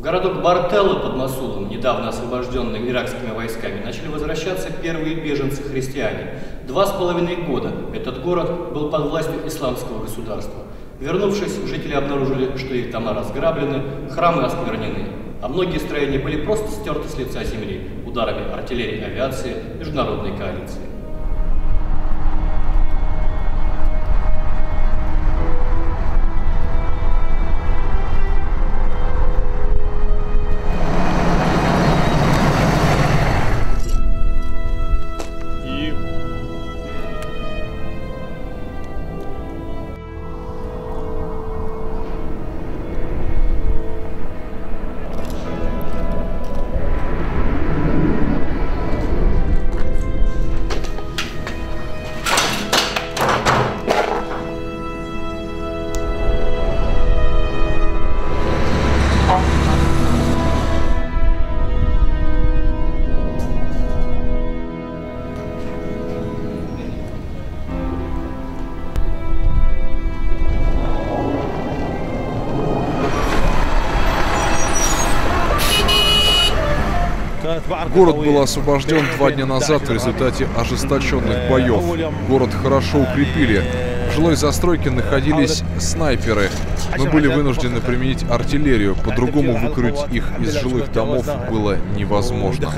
городок Бартелло под Мосулом, недавно освобожденный иракскими войсками, начали возвращаться первые беженцы-христиане. 2,5 года этот город был под властью исламского государства. Вернувшись, жители обнаружили, что их дома разграблены, храмы осквернены, а многие строения были просто стерты с лица земли ударами артиллерии, авиации, международной коалиции. Город был освобожден 2 дня назад в результате ожесточенных боев. Город хорошо укрепили. В жилой застройке находились снайперы. Мы были вынуждены применить артиллерию. По-другому выкурить их из жилых домов было невозможно.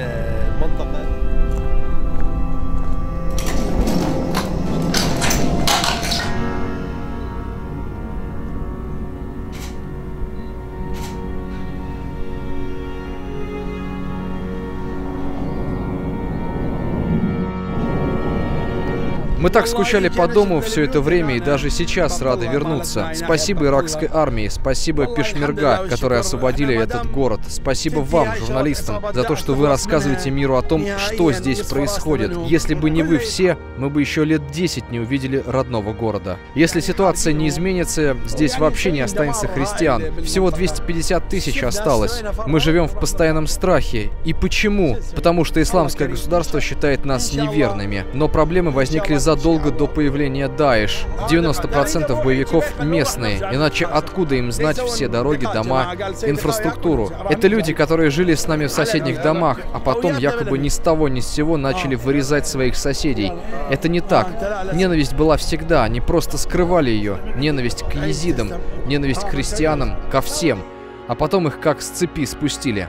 Мы так скучали по дому все это время и даже сейчас рады вернуться. Спасибо иракской армии, спасибо Пешмерга, которые освободили этот город. Спасибо вам, журналистам, за то, что вы рассказываете миру о том, что здесь происходит. Если бы не вы все, мы бы еще лет 10 не увидели родного города. Если ситуация не изменится, здесь вообще не останется христиан. Всего 250 тысяч осталось. Мы живем в постоянном страхе. И почему? Потому что исламское государство считает нас неверными. Но проблемы возникли задолго до появления Даиш. 90% боевиков местные, иначе откуда им знать все дороги, дома, инфраструктуру? Это люди, которые жили с нами в соседних домах, а потом якобы ни с того ни с сего начали вырезать своих соседей. Это не так. Ненависть была всегда, они просто скрывали ее. Ненависть к езидам, ненависть к христианам, ко всем. А потом их как с цепи спустили.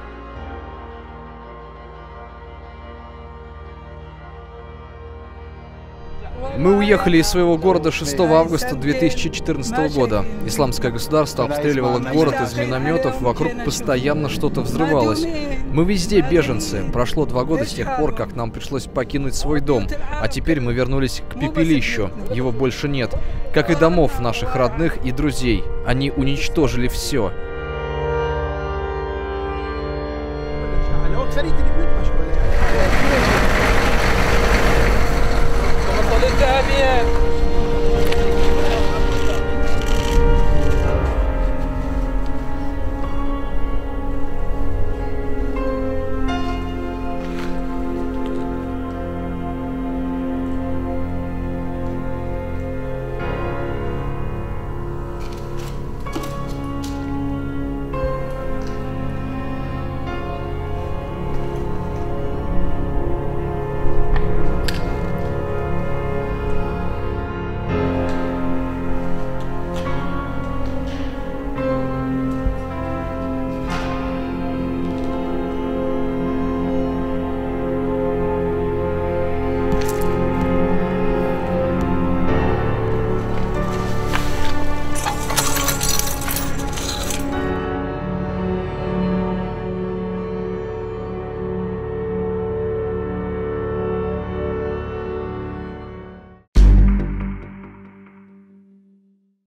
Мы уехали из своего города 6 августа 2014 года. Исламское государство обстреливало город из минометов, вокруг постоянно что-то взрывалось. Мы везде беженцы. Прошло 2 года с тех пор, как нам пришлось покинуть свой дом. А теперь мы вернулись к пепелищу. Его больше нет. Как и домов наших родных и друзей. Они уничтожили все.